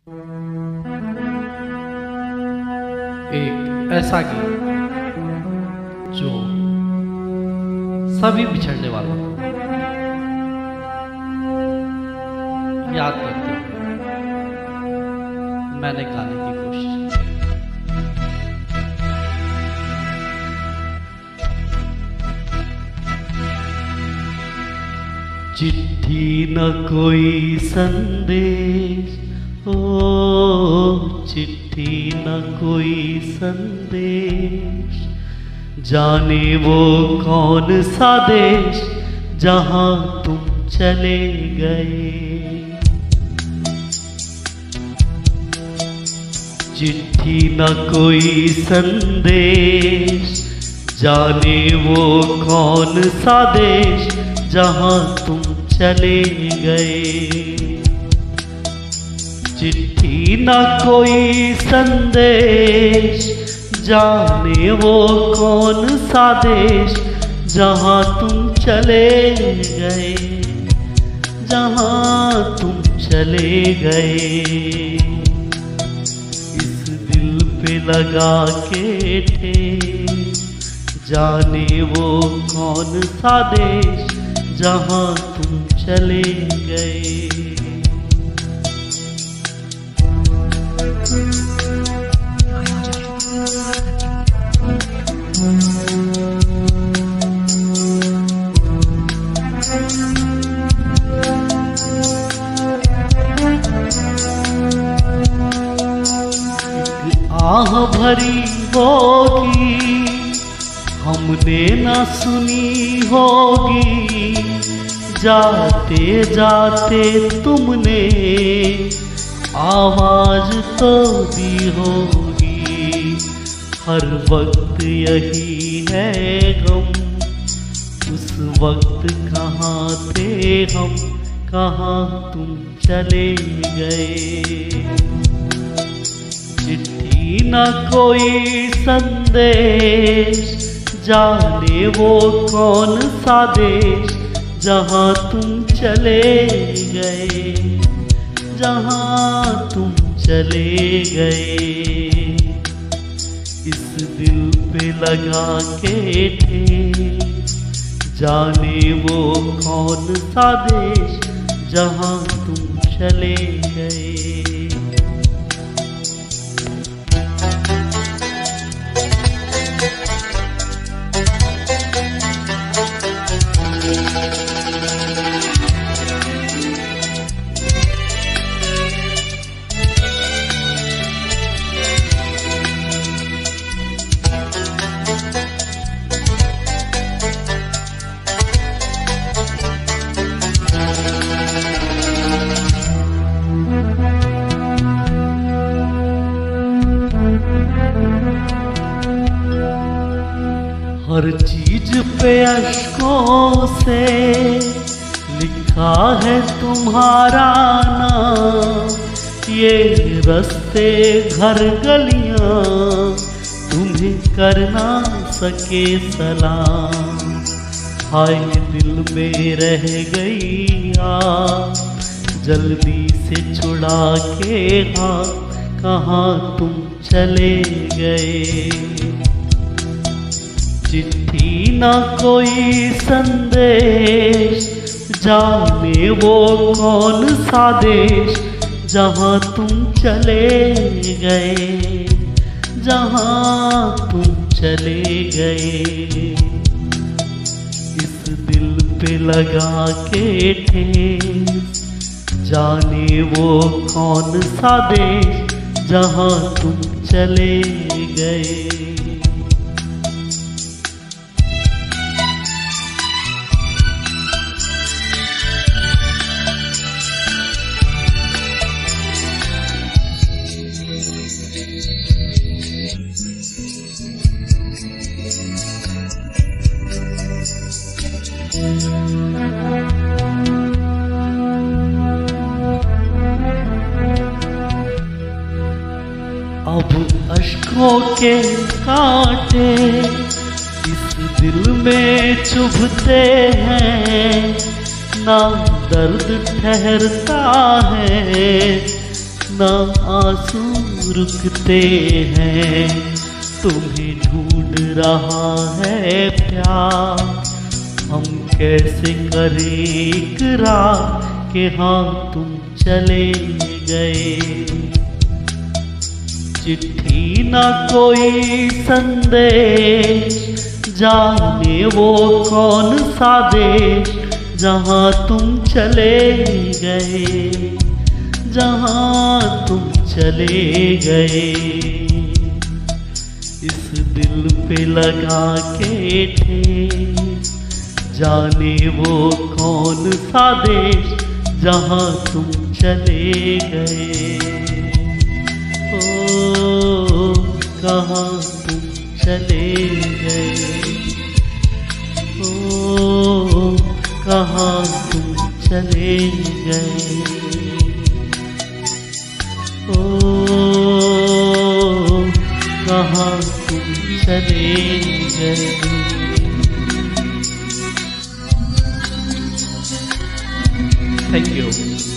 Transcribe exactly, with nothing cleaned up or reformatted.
एक ऐसा गीत जो सभी बिछड़ने वालों को याद करते हुए मैंने गाने की कोशिश की। चिट्ठी न कोई संदेश, ओ चिट्ठी न कोई संदेश, जाने वो कौन सा देश जहां तुम चले गए। चिट्ठी न कोई संदेश, जाने वो कौन सा देश जहां तुम चले गए। चिट्ठी न कोई संदेश, जाने वो कौन सा देश जहां तुम चले गए, जहां तुम चले गए। इस दिल पे लगा के ठेस, जाने वो कौन सा देश जहां तुम चले गए। आह भरी होगी हमने न सुनी होगी, जाते जाते तुमने आवाज तो दी होगी। हर वक्त यही है गम, उस वक्त कहाँ थे हम, कहाँ तुम चले गए। चिट्ठी न कोई संदेश, जाने वो कौन सा देश जहां तुम चले गए, जहां तुम चले गए। इस दिल पे लगा के ठेस, जाने वो कौन सा देश जहां तुम चले गए। हर चीज पे अश्कों से लिखा है तुम्हारा नाम, ये रास्ते घर गलियां तुम्हें कर ना सके सलाम। हाय दिल में रह गई आप, जल्दी से छुड़ा के हाथ, कहाँ तुम चले गए। चिट्ठी न कोई संदेश, जाने वो कौन सा देश जहां तुम चले गए, जहां तुम चले गए। इस दिल पे लगा के ठेस, जाने वो कौन सा देश जहां तुम चले गए। अब अश्कों के कांटे इस दिल में चुभते हैं, ना दर्द ठहरता है ना आंसू रुकते हैं, तुम्हें ढूंढ रहा है प्यार। हम कैसे करें इकरार कि हाँ तुम चले गए। चिट्ठी ना कोई संदेश, जाने वो कौन सा देश जहाँ तुम चले गए, जहाँ तुम चले गए। इस दिल पे लगा के ठेस, जाने वो कौन सा देश जहाँ तुम चले गए। ओ कहाँ तुम चले गए, ओ कहाँ तुम चले गए, ओ कहाँ तुम चले गए। Thank you.